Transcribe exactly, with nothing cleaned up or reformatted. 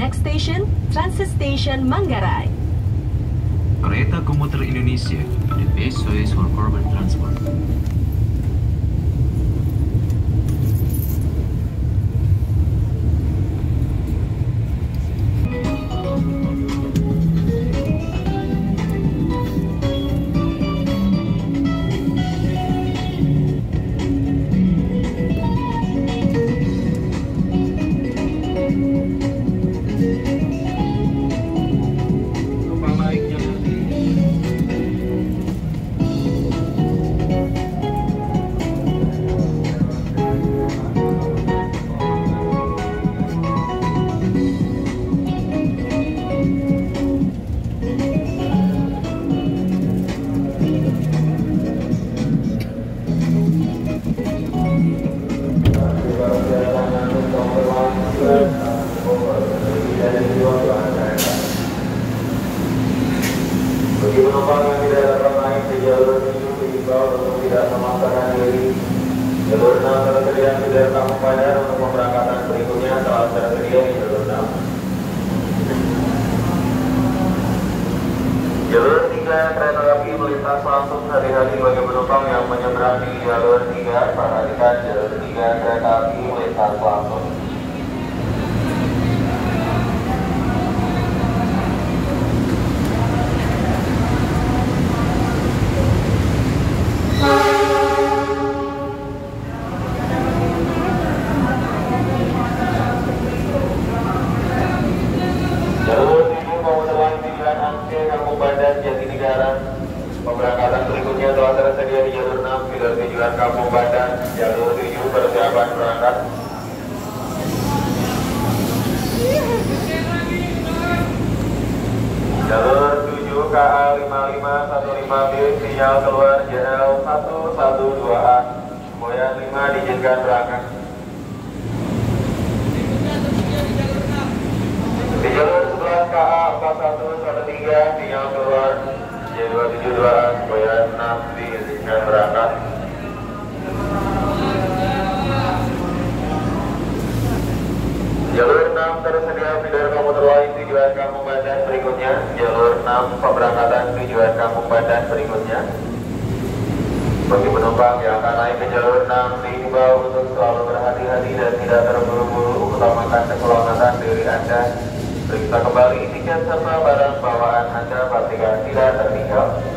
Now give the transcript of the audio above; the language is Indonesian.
next station, Transit Station Manggarai. Kereta komuter Indonesia, the best choice for urban transport. Bagi penumpang yang tidak dapat naik di jalur tujuh diimbau untuk tidak memaksakan diri. Jalur enam tersedia di daerah Kampung Padang untuk pemberangkatan berikutnya telah tersedia di jalur enam. Jalur tiga kereta api melintas langsung hari-hari bagi penumpang yang menyeberang di jalur tiga. Perhatikan jalur tiga kereta api melintas langsung. Kampung Badan Jatinegara. Pemberangkatan berikutnya telah tersedia di jalur enam bila tujuan Kampung Badan. Jalur tujuh persiapan berangkat. Jalur tujuh K A lima lima satu lima B sinyal keluar J L satu satu dua A. Semboyan lima diizinkan berangkat. Di jalur sebelas K A empat satu satu tiga sinyal keluar J dua tujuh dua A semboyan enam diizinkan berangkat. Jalur enam tersedia feeder komuter lain tujuan Kampung Badan berikutnya. Jalur enam pemberangkatan tujuan Kampung Badan berikutnya. Bagi penumpang yang akan naik ke jalur enam diimbau untuk selalu berhati-hati dan tidak terburu-buru, utamakan keselamatan diri Anda. Periksa kembali tiket serta barang bawaan Anda, pastikan tidak tertinggal.